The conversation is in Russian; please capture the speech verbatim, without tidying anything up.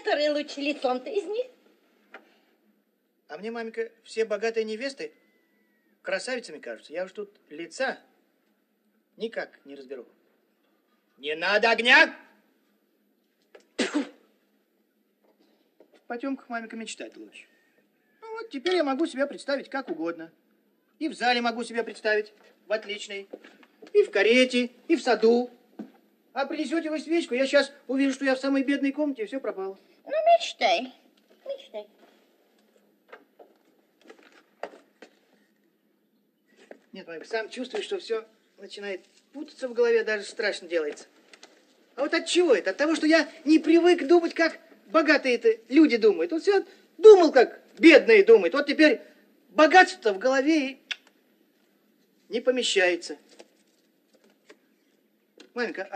который лучше лицом-то из них? А мне, маменька, все богатые невесты красавицами кажутся. Я уж тут лица никак не разберу. Не надо огня! В потемках, маменька, мечтать лучше. Ну вот, теперь я могу себя представить как угодно. И в зале могу себя представить в отличной, и в карете, и в саду. А принесете вы свечку, я сейчас увижу, что я в самой бедной комнате, и все пропало. Ну, мечтай, мечтай. Нет, маменька, сам чувствую, что все начинает путаться в голове, даже страшно делается. А вот от чего это? От того, что я не привык думать, как богатые-то люди думают. Он все думал, как бедные думают. Вот теперь богатство в голове и не помещается. Маменька,